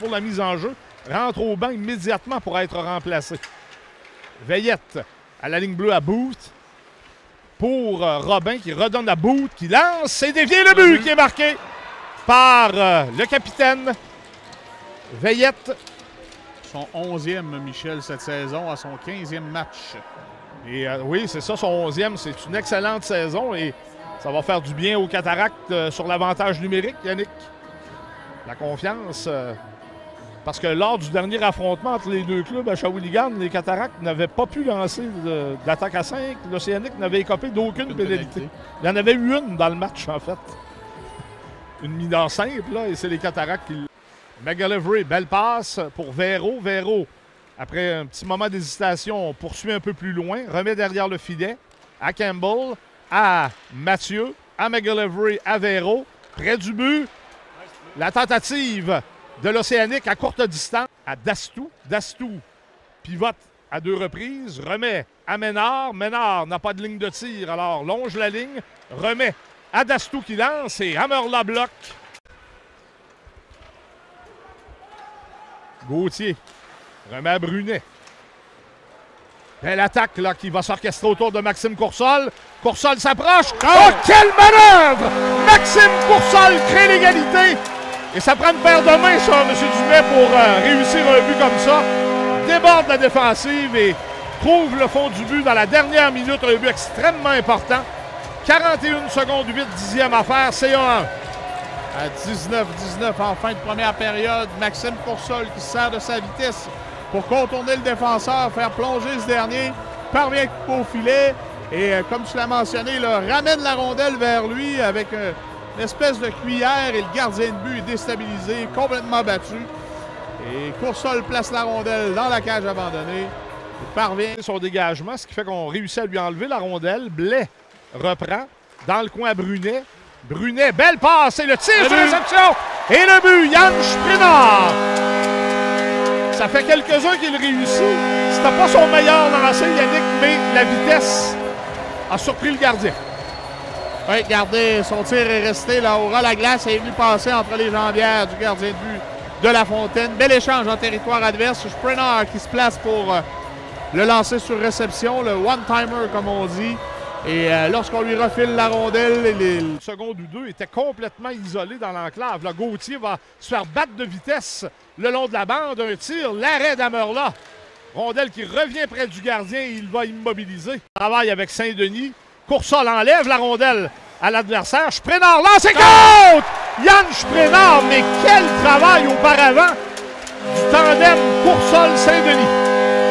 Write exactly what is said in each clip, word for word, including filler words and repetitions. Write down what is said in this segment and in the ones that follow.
pour la mise en jeu, rentre au banc immédiatement pour être remplacé. Veillette à la ligne bleue à Booth. Pour euh, Robin qui redonne à Booth, qui lance, c'est dévié le but qui est marqué par euh, le capitaine Veillette. Son onzième, Michel, cette saison, à son quinzième match. Et euh, oui, c'est ça, son onzième. C'est une excellente saison et ça va faire du bien aux Cataractes euh, sur l'avantage numérique, Yannick. La confiance. Euh, parce que lors du dernier affrontement entre les deux clubs à Shawinigan, les Cataractes n'avaient pas pu lancer de, de l'attaque à cinq. L'Océanique n'avait écopé d'aucune pénalité. Il y en avait eu une dans le match, en fait. Une mineure simple, là, et c'est les Cataractes qui... McGillivray, belle passe pour Véro. Véro, après un petit moment d'hésitation, on poursuit un peu plus loin, remet derrière le filet à Campbell, à Mathieu, à McGillivray, à Véro, près du but. La tentative de l'Océanique à courte distance à Dastou. Dastou pivote à deux reprises, remet à Ménard. Ménard n'a pas de ligne de tir, alors longe la ligne, remet à Dastou qui lance et Hammerla bloque. Gauthier remet à Brunet. Belle attaque là, qui va s'orchestrer autour de Maxime Coursol. Coursol s'approche. Oh, oh, quelle manœuvre! Maxime Coursol crée l'égalité. Et ça prend une paire de mains, ça, M. Dumais, pour euh, réussir un but comme ça. Déborde la défensive et trouve le fond du but dans la dernière minute. Un but extrêmement important. quarante et une secondes, huit dixièmes à faire. C'est un. À dix-neuf dix-neuf en fin de première période, Maxime Coursol qui se sert de sa vitesse pour contourner le défenseur, faire plonger ce dernier, parvient au filet et euh, comme tu l'as mentionné, là, ramène la rondelle vers lui avec euh, une espèce de cuillère et le gardien de but est déstabilisé, complètement battu. Et Coursol place la rondelle dans la cage abandonnée. Il parvient son dégagement, ce qui fait qu'on réussit à lui enlever la rondelle. Blais reprend dans le coin à Brunet. Brunet, belle passe et le tir sur réception. Et le but, Yann Sprinard. Ça fait quelques-uns qu'il réussit. C'était pas son meilleur lancé, Yannick, mais la vitesse a surpris le gardien. Oui, regardez, son tir est resté là au ras de la glace et est venu passer entre les jambières du gardien de but de La Fontaine. Bel échange en territoire adverse. Sprinard qui se place pour euh, le lancer sur réception, le one-timer comme on dit. Et euh, lorsqu'on lui refile la rondelle, les... Une seconde ou deux était complètement isolé dans l'enclave. Là, Gauthier va se faire battre de vitesse le long de la bande. Un tir, l'arrêt d'Hammerla. Rondelle qui revient près du gardien et il va immobiliser. Travaille avec Saint-Denis. Coursol enlève la rondelle à l'adversaire. Sprinard lance et compte! Yann Sprinard, mais quel travail auparavant du tandem Coursol-Saint-Denis.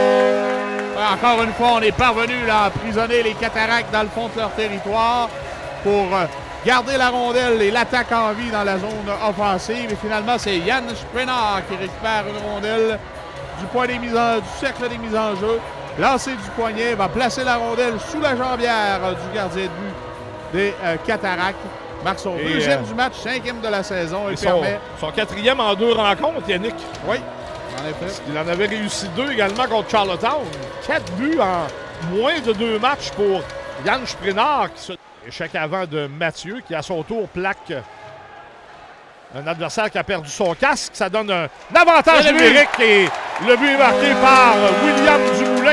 Encore une fois, on est parvenu là, à emprisonner les Cataractes dans le fond de leur territoire pour euh, garder la rondelle et l'attaque en vie dans la zone offensive. Et finalement, c'est Yann Sprinard qui récupère une rondelle du, point des mises en, du cercle des mises en jeu. Lancé du poignet, va placer la rondelle sous la jambière euh, du gardien de but des euh, Cataractes. Marque son et deuxième euh, du match, cinquième de la saison. Et, et permet... son, son quatrième en deux rencontres, Yannick. Oui. En effet. Il en avait réussi deux également contre Charlottetown. Quatre buts en moins de deux matchs pour Yann Sprinard. Qui se... Échec avant de Mathieu qui à son tour plaque un adversaire qui a perdu son casque. Ça donne un avantage numérique et le but est marqué par William Dumoulin.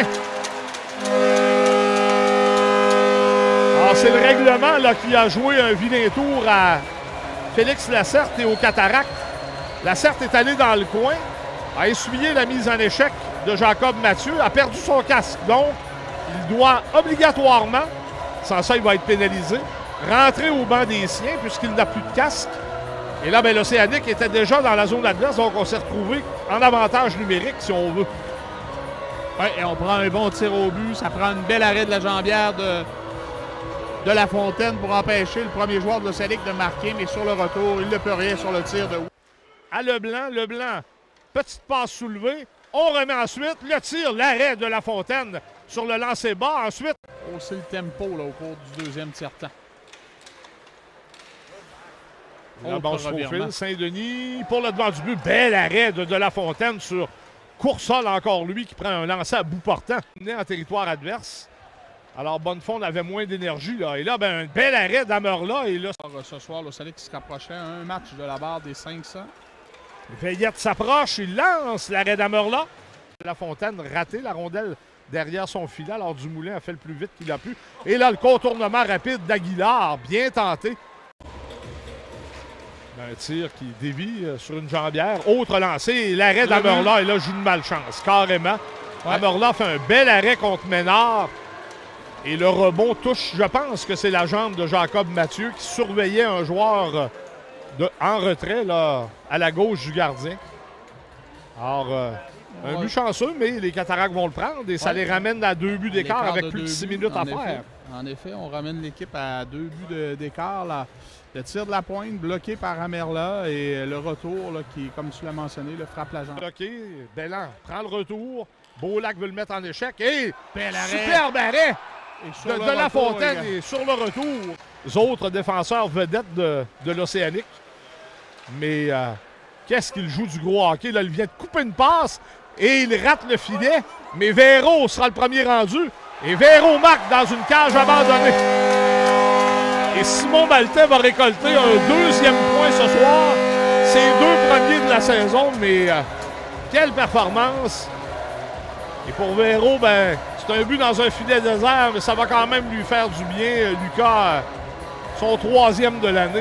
Alors c'est le règlement là, qui a joué un vilain tour à Félix Lacerte et aux Cataractes. Lacerte est allé dans le coin, a essuyé la mise en échec de Jacob Mathieu, a perdu son casque. Donc, il doit obligatoirement, sans ça il va être pénalisé, rentrer au banc des siens puisqu'il n'a plus de casque. Et là, ben, l'Océanique était déjà dans la zone adverse, donc on s'est retrouvé en avantage numérique si on veut. Oui, et on prend un bon tir au but. Ça prend une belle arrêt de la jambière de, de La Fontaine pour empêcher le premier joueur de l'Océanique de marquer. Mais sur le retour, il ne peut rien sur le tir de... À Leblanc, Leblanc, petite passe soulevée. On remet ensuite le tir, l'arrêt de La Fontaine sur le lancer bas. Ensuite, hausser le tempo là, au cours du deuxième tiers-temps. La bande profil, Saint-Denis pour le devant du but. Bel arrêt de, de La Fontaine sur Coursol, encore lui, qui prend un lancer à bout portant. En territoire adverse. Alors, Bonnefond avait moins d'énergie. Là. Et là, ben, un bel arrêt d'Hammerla. Et là, ce soir, l'Océanique qui se rapprochait un match de la barre des cinq cents. Veillette s'approche, il lance l'arrêt d'Amerla. La Fontaine raté la rondelle derrière son filet, alors Dumoulin a fait le plus vite qu'il a pu. Et là, le contournement rapide d'Aguilar, bien tenté. Un tir qui dévie sur une jambière. Autre lancé, l'arrêt d'Amerla, et là, joue de malchance, carrément. Ouais. Amerla fait un bel arrêt contre Ménard. Et le rebond touche, je pense que c'est la jambe de Jacob Mathieu qui surveillait un joueur de, en retrait là, à la gauche du gardien. Alors, euh, un ouais. but chanceux, mais les Cataractes vont le prendre et ça ouais. les ramène à deux buts d'écart avec de plus de six minutes à effet, faire. En effet, on ramène l'équipe à deux buts d'écart. Le tir de la pointe bloqué par Amerla et le retour là, qui, comme tu l'as mentionné, le frappe la jambe. Bloqué, Belland prend le retour. Beaulac veut le mettre en échec et bel arrêt. Superbe arrêt de, de retour, La Fontaine et sur le retour. Les autres défenseurs vedettes de, de l'Océanique. Mais euh, qu'est-ce qu'il joue du gros hockey? Là, il vient de couper une passe et il rate le filet. Mais Véro sera le premier rendu. Et Véro marque dans une cage abandonnée. Et Simon Maltais va récolter un deuxième point ce soir. C'est deux premiers de la saison, mais euh, quelle performance! Et pour Véro, ben, c'est un but dans un filet désert, mais ça va quand même lui faire du bien. Lucas, son troisième de l'année.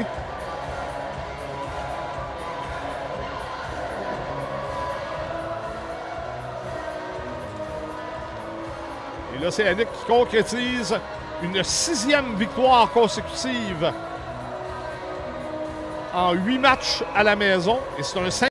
Et l'Océanique qui concrétise une sixième victoire consécutive en huit matchs à la maison. Et c'est un